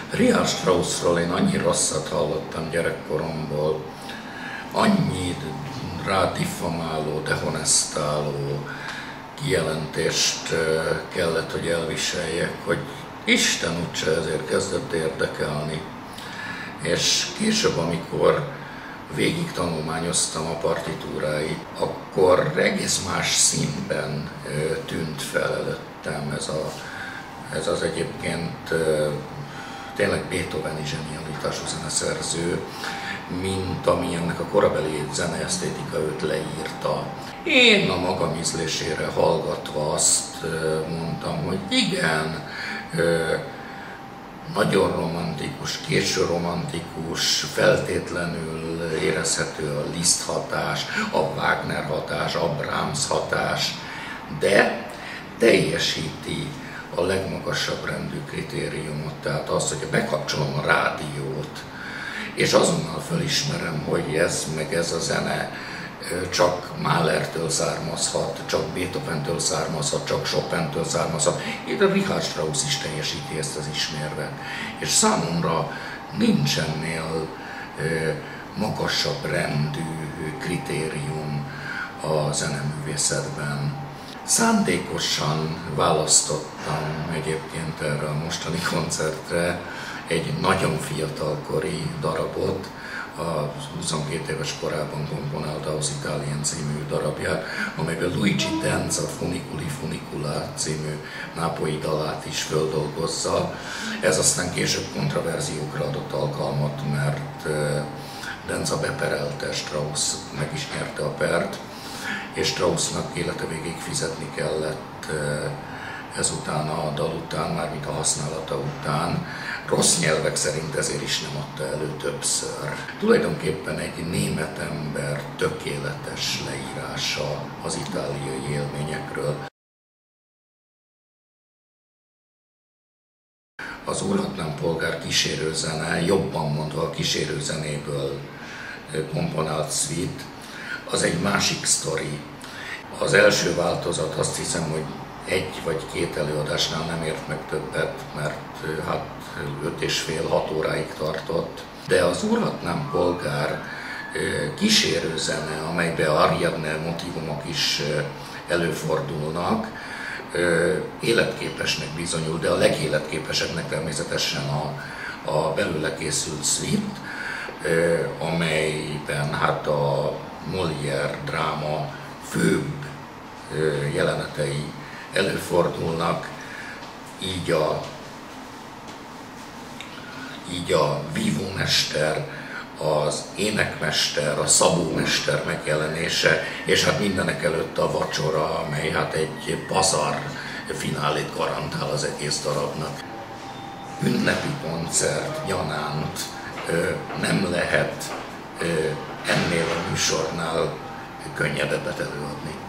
Richard Straussról én annyi rosszat hallottam gyerekkoromból, annyi rádiffamáló, dehonestáló kijelentést kellett, hogy elviseljek, hogy Isten úgyse ezért kezdett érdekelni. És később, amikor végig tanulmányoztam a partitúráit, akkor egész más színben tűnt fel előttem ez az egyébként tényleg Beethoveni zsenialitású zeneszerző, mint ami ennek a korabeli zeneesztétika őt leírta. Én a magam ízlésére hallgatva azt mondtam, hogy igen, nagyon romantikus, késő romantikus, feltétlenül érezhető a Liszt hatás, a Wagner hatás, a Brahms hatás, de teljesíti a legmagasabb rendű kritériumot, tehát az, hogy bekapcsolom a rádiót, és azonnal felismerem, hogy ez a zene csak Mahlertől származhat, csak Beethoventől származhat, csak Chopintől származhat. Itt a Richard Strauss is teljesíti ezt az ismérvet. És számomra nincs ennél magasabb rendű kritérium a zeneművészetben. Szándékosan választottam egyébként erre a mostani koncertre egy nagyon fiatalkori darabot, a 22 éves korában komponálta az Italien című darabját, amelyben Luigi Denza Funiculi Funicula című nápolyi dalát is földolgozza. Ez aztán később kontroverziókra adott alkalmat, mert Denza beperelte Strauss, meg is nyerte a pert, és Straussnak élete végéig fizetni kellett ezután a dal után, mármint a használata után. Rossz nyelvek szerint ezért is nem adta elő többször. Tulajdonképpen egy német ember tökéletes leírása az itáliai élményekről. Az Úrhatlan polgár kísérőzene, jobban mondva a kísérőzenéből komponált suite, az egy másik sztori. Az első változat, azt hiszem, hogy egy vagy két előadásnál nem ért meg többet, mert hát 5,5-6 óráig tartott. De az Úrhatlan polgár kísérőzene, amelyben Ariadne motívumok is előfordulnak, életképesnek bizonyul, de a legéletképesebnek természetesen a belőle készült suite, amelyben hát a Molière dráma főbb jelenetei előfordulnak, így a vívómester, az énekmester, a szabómester megjelenése, és hát mindenek előtt a vacsora, amely hát egy pazar finálét garantál az egész darabnak. Ünnepi koncert gyanánt nem lehet ennél a műsornál könnyedebbet előadni.